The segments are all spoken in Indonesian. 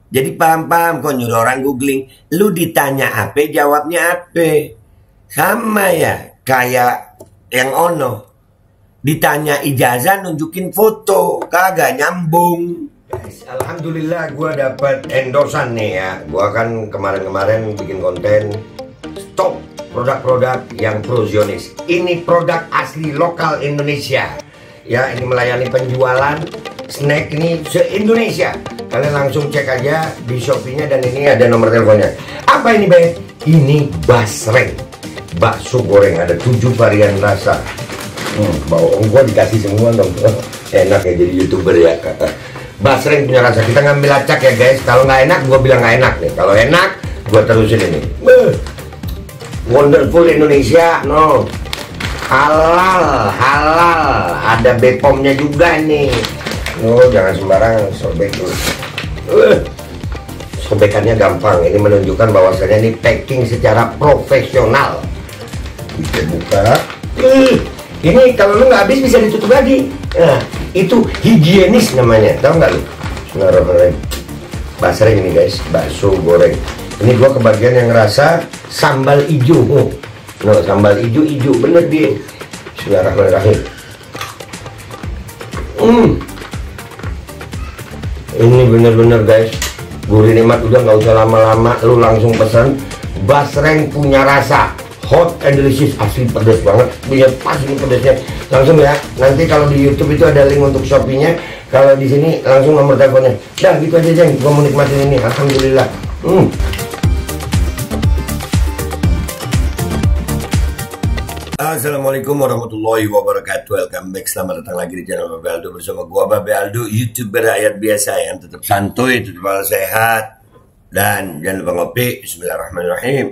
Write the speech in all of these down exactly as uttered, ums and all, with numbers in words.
Jadi paham-paham kok nyuruh orang googling. Lu ditanya apa, jawabnya apa. Sama ya, kayak yang ono. Ditanya ijazah nunjukin foto, kagak nyambung. Alhamdulillah gue dapat endorsan nih ya. Gue kan kemarin-kemarin bikin konten stop produk-produk yang pro Zionis. Ini produk asli lokal Indonesia. Ya, ini melayani penjualan snack ini se-Indonesia. Kalian langsung cek aja di Shopee-nya dan ini ada nomor teleponnya. Apa ini, Be? Ini basreng. Bakso goreng, ada tujuh varian rasa. Hmm, bawang gua dikasih semua dong. Enak ya jadi YouTuber ya. Basreng punya rasa. Kita ngambil acak ya, guys. Kalau nggak enak, gua bilang nggak enak nih. Kalau enak, gua terusin ini. Wonderful Indonesia, no. Halal, halal. Ada B P O M-nya juga nih. Oh, jangan sembarangan sobek dulu. Uh, sobekannya gampang. Ini menunjukkan bahwasanya ini packing secara profesional. Bisa buka. Uh, ini kalau lu nggak habis bisa ditutup lagi. Nah, itu higienis namanya. Tahu nggak lu? Bismillahirrahmanirrahim. Basreng ini guys, bakso goreng. Ini gua kebagian yang ngerasa sambal hijau. Oh, no, sambal hijau hijau bener dia. Bismillahirrahmanirrahim. Hmm. Ini bener-bener guys, gurih nikmat, udah nggak usah lama-lama, lu langsung pesan. Basreng punya rasa hot and delicious, asli pedas banget, punya pas ini pedasnya. Langsung ya, nanti kalau di YouTube itu ada link untuk Shopee-nya, kalau di sini langsung nomor teleponnya. Dah gitu aja Jeng, gua mau nikmatin ini, alhamdulillah. Hmm. Assalamualaikum warahmatullahi wabarakatuh. Welcome back, selamat datang lagi di channel Babe Aldo bersama gua Babe Aldo, YouTuber rakyat biasa yang tetap santuy, tetap sehat, dan jangan lupa ngopi. Bismillahirrahmanirrahim.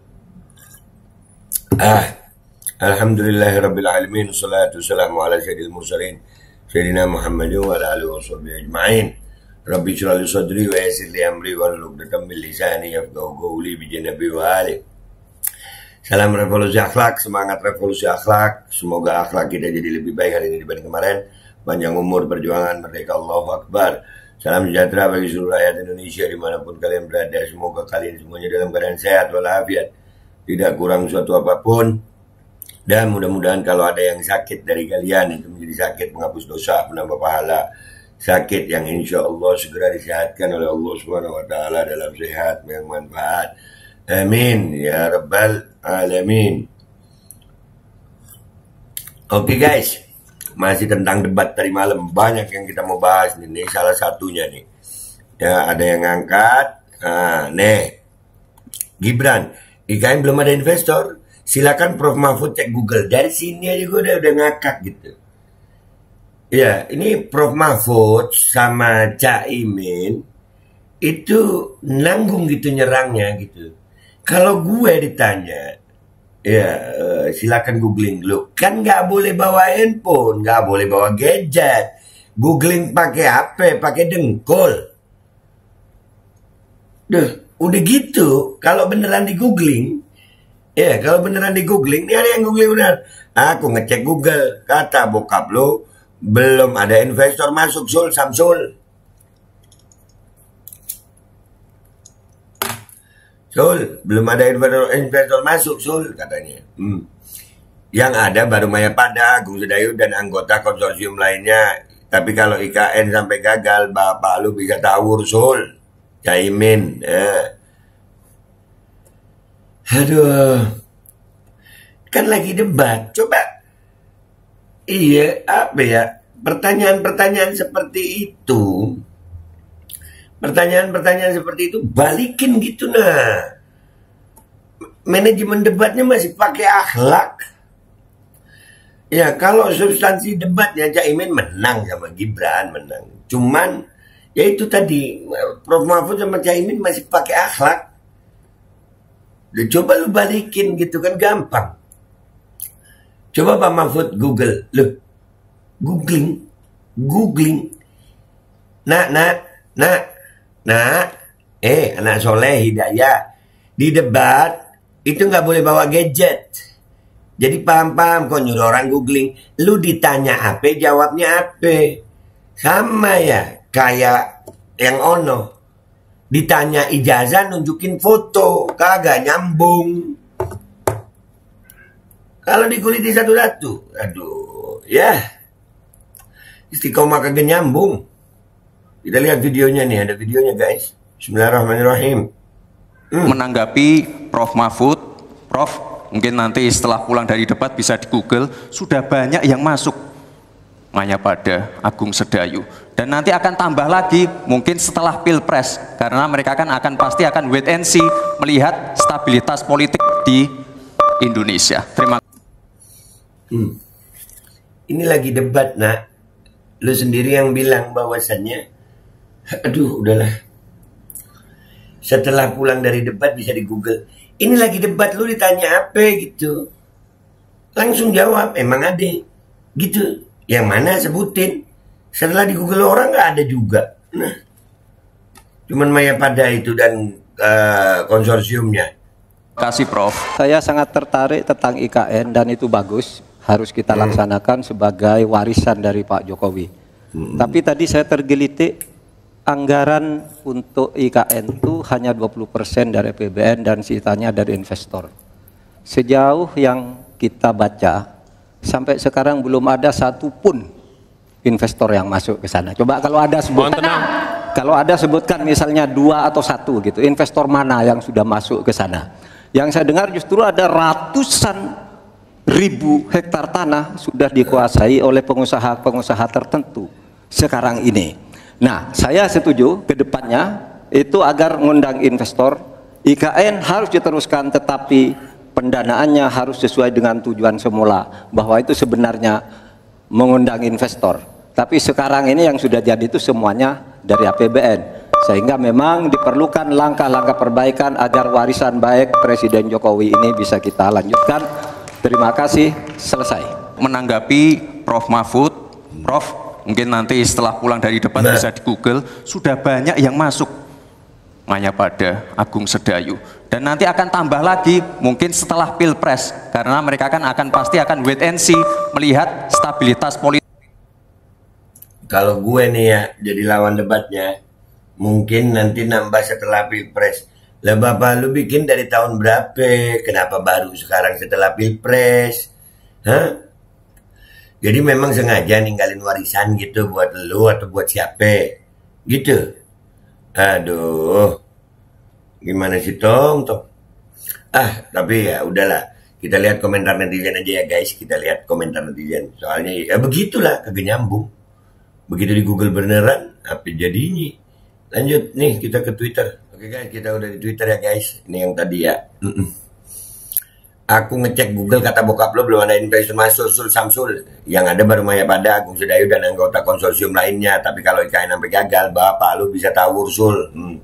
Ah, alhamdulillahirabbil alamin, wassalatu wassalamu ala sayyidil mursalin sayyidina Muhammadin wa ala alihi washabbihi ajmain. Rabbi shrah li sadri wa yassir li amri wahlul 'uqdatam min lisani yafqahu qawli bi janabi wa ali. Salam revolusi akhlak, semangat revolusi akhlak. Semoga akhlak kita jadi lebih baik hari ini dibanding kemarin. Panjang umur, perjuangan, merdeka, Allahu Akbar. Salam sejahtera bagi seluruh rakyat Indonesia dimanapun kalian berada. Semoga kalian semuanya dalam keadaan sehat walafiat, tidak kurang suatu apapun. Dan mudah-mudahan kalau ada yang sakit dari kalian, itu menjadi sakit penghapus dosa, penambah pahala. Sakit yang insya Allah segera disehatkan oleh Allah subhanahu wa taala dalam sehat yang manfaat. Amin ya rabbal alamin. Oke guys, masih tentang debat tadi malam, banyak yang kita mau bahas nih. Ini salah satunya nih. Ya, ada yang ngangkat. Nah, nih, Gibran, I K N belum ada investor. Silakan Prof Mahfud cek Google. Dari sini aja gue udah udah ngakak gitu. Ya, ini Prof Mahfud sama Caimin itu nanggung gitu nyerangnya gitu. Kalau gue ditanya, ya silakan googling dulu. Kan nggak boleh bawa handphone, nggak boleh bawa gadget. Googling pakai H P, pakai dengkul. Duh, udah gitu. Kalau beneran di googling, ya kalau beneran di googling, ini ada yang googling beneran. Aku ngecek Google, kata bokap lo, belum ada investor masuk Sul, Samsul. Sul, belum ada investor, investor masuk Sul, katanya. Hmm. Yang ada baru Maya Pada, Agung Sedayu, dan anggota konsorsium lainnya. Tapi kalau I K N sampai gagal, bapak lu bisa tawur Sul. Caimin. Eh. Aduh. Kan lagi debat. Coba. Iya, apa ya? Pertanyaan-pertanyaan seperti itu. Pertanyaan-pertanyaan seperti itu balikin gitu nah. Manajemen debatnya masih pakai akhlak. Ya kalau substansi debatnya Caimin menang sama Gibran menang. Cuman ya itu tadi Prof Mahfud sama Caimin masih pakai akhlak. Udah, coba lu balikin gitu kan gampang. Coba Pak Mahfud Google, lu googling, googling. Nak, nak, nak. Nah, eh anak soleh Hidayah, di debat itu nggak boleh bawa gadget. Jadi paham-paham kok nyuruh orang googling. Lu ditanya apa, jawabnya apa. Sama ya, kayak yang ono. Ditanya ijazah nunjukin foto, kagak nyambung. Kalau dikuliti satu-satu, aduh, ya. Istiqomah kagak nyambung. Kita lihat videonya nih, ada videonya guys. Bismillahirrahmanirrahim. Hmm. Menanggapi Prof Mahfud, Prof mungkin nanti setelah pulang dari debat bisa di Google, sudah banyak yang masuk Mayapada, Agung Sedayu, dan nanti akan tambah lagi mungkin setelah Pilpres, karena mereka kan akan pasti akan wait and see melihat stabilitas politik di Indonesia. Terima kasih. Hmm. Ini lagi debat nak, lu sendiri yang bilang bahwasannya, aduh udahlah, setelah pulang dari debat bisa di Google. Ini lagi debat, lu ditanya apa gitu, langsung jawab, emang ada gitu. Yang mana sebutin. Setelah di Google orang nggak ada juga. Nah, cuman Mayapada itu dan uh, konsorsiumnya. Kasih Prof. Saya sangat tertarik tentang I K N dan itu bagus. Harus kita hmm. laksanakan sebagai warisan dari Pak Jokowi. Hmm. Tapi tadi saya tergelitik anggaran untuk I K N itu hanya dua puluh persen dari A P B N dan sisanya dari investor. Sejauh yang kita baca, sampai sekarang belum ada satupun investor yang masuk ke sana. Coba kalau ada sebutkan, kalau ada sebutkan misalnya dua atau satu gitu, investor mana yang sudah masuk ke sana? Yang saya dengar justru ada ratusan ribu hektar tanah sudah dikuasai oleh pengusaha-pengusaha tertentu sekarang ini. Nah, saya setuju ke depannya itu agar mengundang investor. I K N harus diteruskan, tetapi pendanaannya harus sesuai dengan tujuan semula, bahwa itu sebenarnya mengundang investor. Tapi sekarang ini yang sudah jadi itu semuanya dari A P B N, sehingga memang diperlukan langkah-langkah perbaikan agar warisan baik Presiden Jokowi ini bisa kita lanjutkan. Terima kasih, selesai. Menanggapi Prof Mahfud, Prof mungkin nanti setelah pulang dari debat nah. bisa di Google, sudah banyak yang masuk Mayapada, Agung Sedayu, dan nanti akan tambah lagi mungkin setelah Pilpres, karena mereka kan akan pasti akan wait and see melihat stabilitas politik. Kalau gue nih ya jadi lawan debatnya, mungkin nanti nambah setelah Pilpres. Lah bapak lu bikin dari tahun berapa? Kenapa baru sekarang setelah Pilpres? Hah? Jadi memang sengaja ninggalin warisan gitu buat lu atau buat siapa? Gitu. Aduh, gimana sih Tom, Tom? Ah, tapi ya udahlah. Kita lihat komentar netizen aja ya guys. Kita lihat komentar netizen. Soalnya ya begitulah, kagak nyambung. Begitu di Google beneran, apa jadinya? Lanjut nih kita ke Twitter. Oke guys, kita udah di Twitter ya guys. Ini yang tadi ya. Mm -mm. Aku ngecek Google, kata bokap lo belum ada investor masuk Sul Samsul. Yang ada baru Mayapada, Agung Sedayu dan anggota konsorsium lainnya. Tapi kalau I K N sampai gagal, bapak lo bisa tahu Sul. Hmm.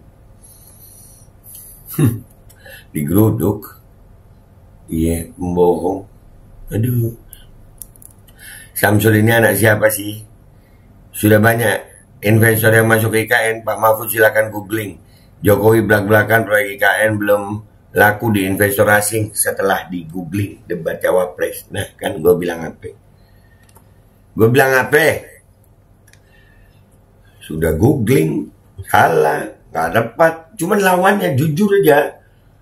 Digeruduk. Iya, membohong. Aduh. Samsul ini anak siapa sih? Sudah banyak investor yang masuk ke I K N. Pak Mahfud silakan googling. Jokowi belak-belakan proyek I K N belum laku di investor asing setelah di googling debat cawapres. Nah kan gue bilang apa? Gue bilang apa? Sudah googling, salah, nggak dapat. Cuman lawannya jujur aja.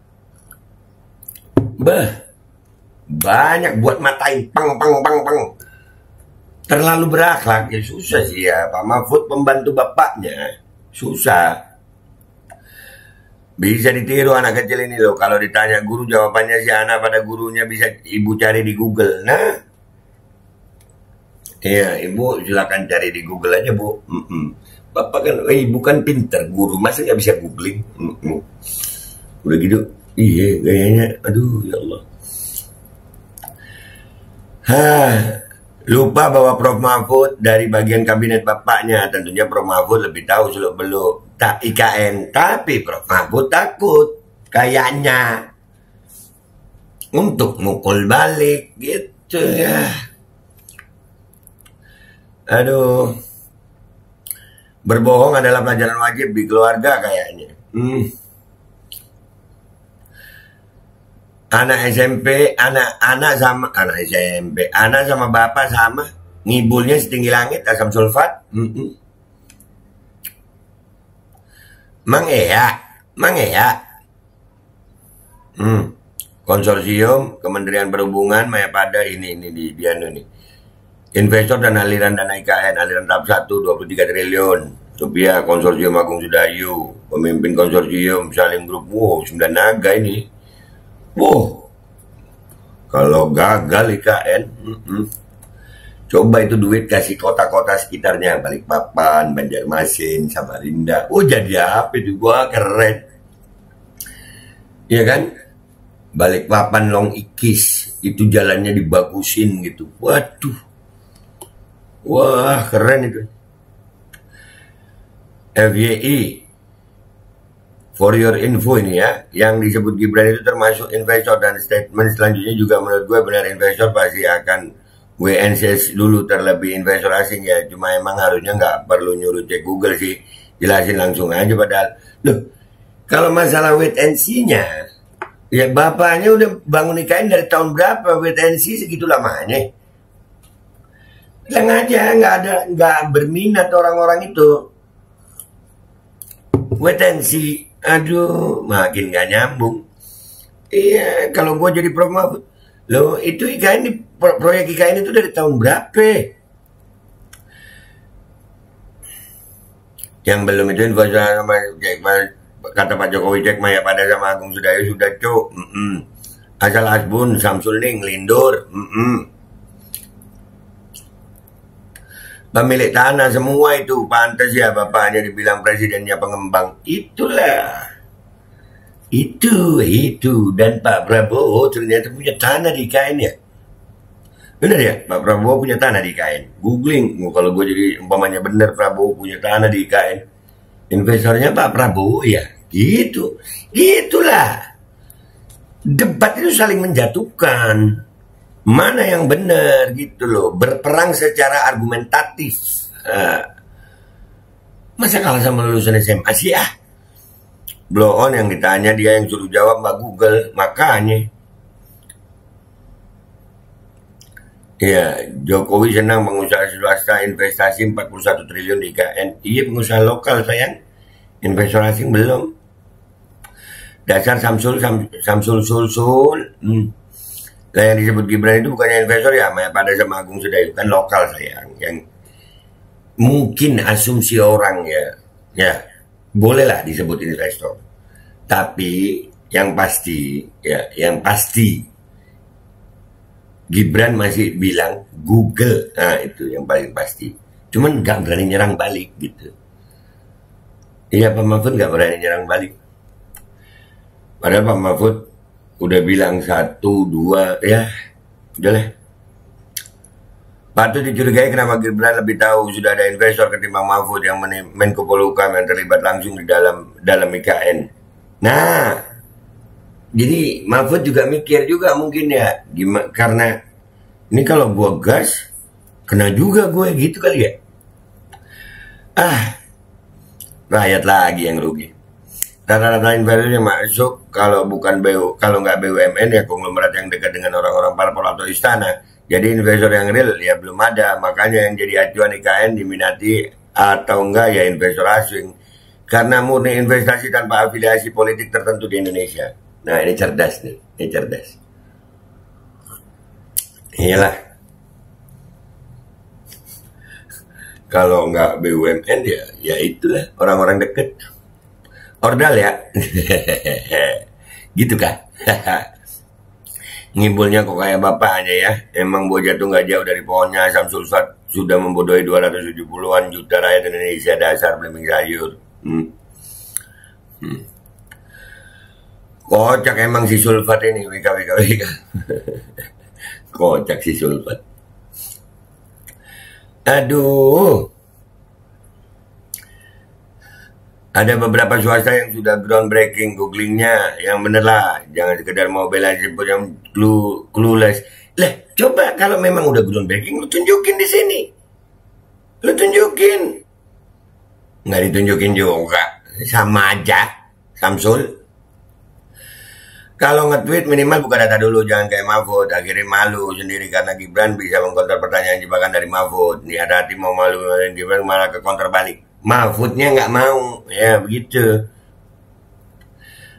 Bah, banyak buat matain pang pang pang pang. Terlalu berakhlak ya susah sih ya. Pak Mahfud pembantu bapaknya susah. Bisa ditiru anak kecil ini loh. Kalau ditanya guru jawabannya si anak pada gurunya bisa ibu cari di Google. Nah, iya ibu silakan cari di Google aja bu. Mm -mm. Bapak kan, eh, ibu kan pinter guru, masa nggak bisa googling? Mm -mm. Udah gitu, iya gayanya, aduh ya Allah. Hah, lupa bahwa Prof Mahfud dari bagian kabinet bapaknya. Tentunya Prof Mahfud lebih tahu seluk beluk tak I K N, tapi Prof Mahfud takut kayaknya untuk mukul balik gitu ya. Aduh, berbohong adalah pelajaran wajib di keluarga kayaknya. Hmm. Anak S M P, anak anak sama anak S M P, anak sama bapak sama, ngibulnya setinggi langit asam sulfat. Mm -mm. Mang Ea, Mang Ea. Hmm. Konsorsium Kementerian Perhubungan Mayapada ini ini di dia ini. Investor dan aliran dana I K N, aliran tahap satu dua puluh tiga triliun. Sophia Konsorsium Agung Sedayu, pemimpin konsorsium Salim Group. Wow, sembilan naga ini. Wow. Kalau gagal I K N, mm -mm. Coba itu duit kasih kota-kota sekitarnya, Balikpapan, Banjarmasin, Samarinda. Oh jadi apa itu, gua keren. Iya kan? Balikpapan Long Ikis, itu jalannya dibagusin gitu. Waduh. Wah, keren itu. F Y I. For your info ini ya, yang disebut Gibran itu termasuk investor, dan statement selanjutnya juga menurut gue benar, investor pasti akan W N C S dulu terlebih investor asing ya. Cuma emang harusnya nggak perlu nyuruh cek Google sih, jelasin langsung aja. Padahal loh, kalau masalah wait and see-nya, ya bapaknya udah bangun nikahin dari tahun berapa, wait and see segitu lamanya. Bilang aja nggak ada, nggak berminat orang-orang itu. Wait and see, aduh makin nggak nyambung. Iya, kalau gue jadi Prof Mahfud, loh itu I K N, proyek I K N itu dari tahun berapa? Yang belum itu info sama kata Pak Jokowi, cek Mayapada sama Agung Sedayu sudah cuk. Mm -mm. Asal Asbun, Samsul Ning, Lindur. Mm -mm. Pemilik tanah semua itu, pantas ya bapaknya dibilang presidennya pengembang. Itulah. Itu, itu. Dan Pak Prabowo ternyata punya tanah di I K N ya. Bener ya, Pak Prabowo punya tanah di I K N. Googling, kalau gue jadi umpamanya bener Prabowo punya tanah di I K N. Investornya Pak Prabowo ya. Gitu. Gitulah. Debat itu saling menjatuhkan. Mana yang benar gitu loh. Berperang secara argumentatif. Uh, masa kalah sama lulusan S M A sih ah. Blow on yang ditanya dia yang suruh jawab Mbak Google. Makanya. Ya, Jokowi senang pengusaha swasta investasi empat puluh satu triliun di I K N. Iya, pengusaha lokal sayang. Investor asing belum. Dasar Samsul, Sam, Samsul Sul-Sul. Hmm. Nah, yang disebut Gibran itu bukannya investor ya, Mayapada sama Agung Sedayu, kan lokal sayang. Yang mungkin asumsi orang ya, ya bolehlah disebut investor. Tapi yang pasti, ya, yang pasti Gibran masih bilang Google, nah itu yang paling pasti. Cuman nggak berani nyerang balik gitu. Iya, Pak Mahfud nggak berani nyerang balik. Padahal Pak Mahfud udah bilang satu, dua, ya, udah lah. Patut dicurigai kenapa Gibran lebih tahu sudah ada investor ketimbang Mahfud yang Menko Polhukam yang terlibat langsung di dalam dalam I K N. Nah, jadi Mahfud juga mikir juga mungkin ya, gimana, karena ini kalau gua gas, kena juga gue gitu kali ya. Ah, rakyat lagi yang rugi. Rata-rata investor yang masuk kalau bukan B U, kalau nggak B U M N ya konglomerat yang dekat dengan orang-orang parpol atau istana. Jadi investor yang real ya belum ada. Makanya yang jadi acuan I K N diminati atau enggak ya investor asing. Karena murni investasi tanpa afiliasi politik tertentu di Indonesia. Nah ini cerdas nih, ini cerdas. Iyalah. Kalau nggak B U M N ya, ya itulah orang-orang deket. Ordal ya. Gitu kan. Ngibulnya kok kayak bapaknya ya. Emang bocah tuh nggak jauh dari pohonnya. Samsul Sat sudah membodohi dua ratus tujuh puluhan juta rakyat Indonesia, dasar belimbing sayur. Hmm. Hmm. Kocak emang si Sulfat ini. Wika wika wika. Kocak si Sulfat. Aduh. Ada beberapa swasta yang sudah groundbreaking, googlingnya yang bener lah, jangan sekedar mau bela sebut yang clue, clueless. Lah, coba kalau memang udah groundbreaking, lu tunjukin di sini, lu tunjukin, nggak ditunjukin juga, sama aja, Samsul. Kalau nge-tweet minimal buka data dulu, jangan kayak Mahfud, akhirnya malu sendiri karena Gibran bisa mengkonter pertanyaan jebakan dari Mahfud. Nih hati-hati mau malu Gibran malah ke counter balik. Mahfudnya nggak mau, ya begitu.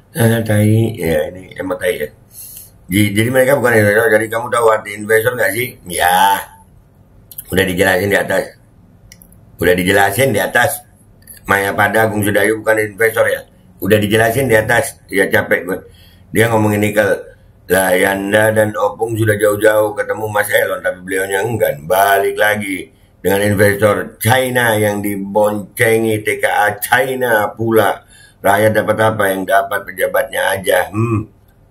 Ah, tai, ya ini emang tai ya. Jadi, jadi mereka bukan investor, jadi kamu tahu arti investor nggak sih? Ya, udah dijelasin di atas. Udah dijelasin di atas. Maya Pada Agung Sedayu bukan investor ya. Udah dijelasin di atas. Ya capek gue. Dia ngomongin nikel. Lah Yanda dan Opung sudah jauh-jauh ketemu Mas Elon, tapi beliaunya enggan. Balik lagi dengan investor China yang diboncengi T K A China pula. Rakyat dapat apa? Yang dapat pejabatnya aja. Hmm.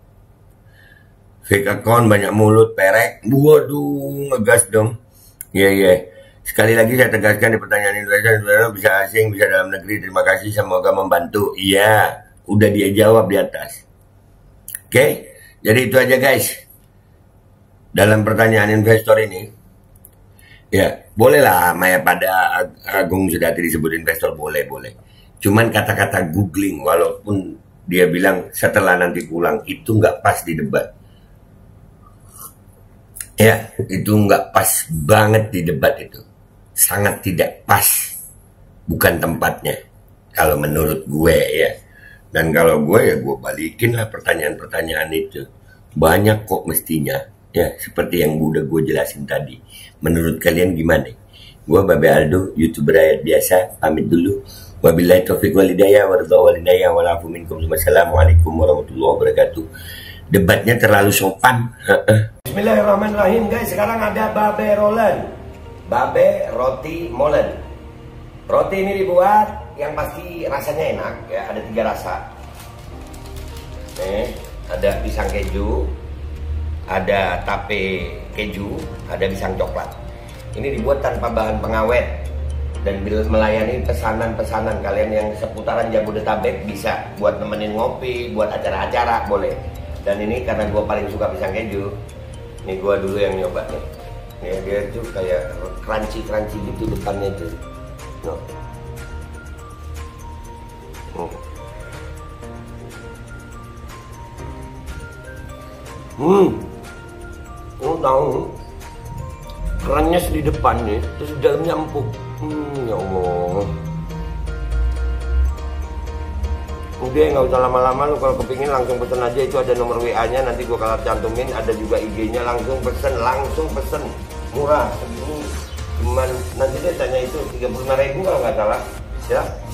Fake account, banyak mulut, perek. Waduh, ngegas dong. Iya, yeah, iya. Yeah. Sekali lagi saya tegaskan di pertanyaan investor, investor bisa asing, bisa dalam negeri. Terima kasih, semoga membantu. Iya, yeah. Udah dia jawab di atas. Oke, okay? Jadi itu aja guys. Dalam pertanyaan investor ini, ya bolehlah Maya Pada Agung Sedayu disebut investor, boleh, boleh. Cuman kata-kata googling, walaupun dia bilang setelah nanti pulang, itu nggak pas di debat. Ya, itu nggak pas banget di debat itu. Sangat tidak pas. Bukan tempatnya. Kalau menurut gue ya. Dan kalau gue ya gue balikin lah pertanyaan-pertanyaan itu. Banyak kok mestinya. Ya, seperti yang udah gue jelasin tadi. Menurut kalian gimana? Gue Babe Aldo, YouTuber rakyat biasa. Pamit dulu. Wabillahi taufiq walhidayah warahmatullahi wabarakatuh. Wassalamualaikum warahmatullahi wabarakatuh. Debatnya terlalu sopan. Bismillahirrahmanirrahim guys. Sekarang ada Babe Rolen, Babe Roti Molen. Roti ini dibuat yang pasti rasanya enak ya. Ada tiga rasa. Nih, ada pisang keju, ada tape keju, ada pisang coklat. Ini dibuat tanpa bahan pengawet dan bila melayani pesanan-pesanan kalian yang seputaran Jabodetabek, bisa buat nemenin ngopi, buat acara-acara boleh. Dan ini karena gue paling suka pisang keju, nih gue dulu yang nyoba nih. Nih dia tuh kayak crunchy-crunchy gitu depannya tuh. No. Hmm. Hmm. Oh tahu. Kerannya di depan nih, terus di dalamnya empuk. Hmm, ya Allah. Udah nggak usah lama-lama, lu kalau kepingin langsung pesen aja, itu ada nomor W A-nya, nanti gua kalau cantumin, ada juga I G-nya, langsung pesen, langsung pesen, murah segini, cuman nanti dia tanya itu tiga puluh lima ribu kalau nggak salah, ya.